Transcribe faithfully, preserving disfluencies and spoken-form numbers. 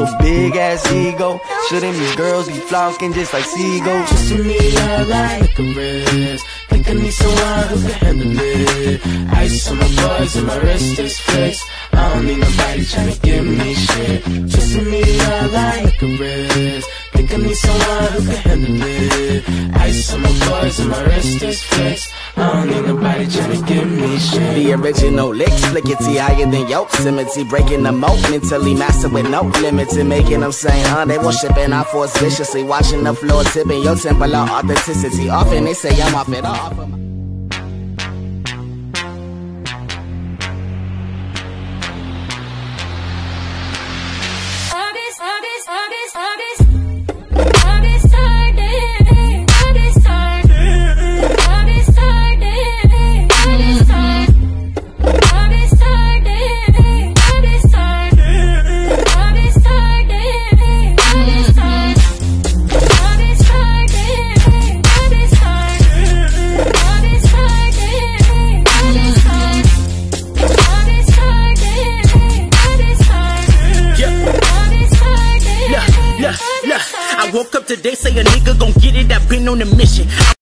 a big ass ego. Shouldn't these girls be flunking just like seagulls? Just to me, I like a wrist. Think I need someone who can handle it. Ice on my bars and my wrist is fixed. I don't need nobody tryna give me shit. Just to me, I like a wrist. Think I need someone who can handle it. Ice on my bars and my wrist is fixed. I don't need nobody tryna give me shit. The original licks, flickety higher than Yosemite, breaking the moat mentally, master with no limits and making them say, huh? They worshiping our force viciously, watching the floor tipping your temple of authenticity. Often they say I'm off it off. August, August, August, August. August started. August started. August started. August started. August started. August started. August started. August started. August started. August started. August started. August started. August started. August started. Yeah. Yeah, yeah, yeah. I woke up today, say a nigga gon' get it, I've been on a mission.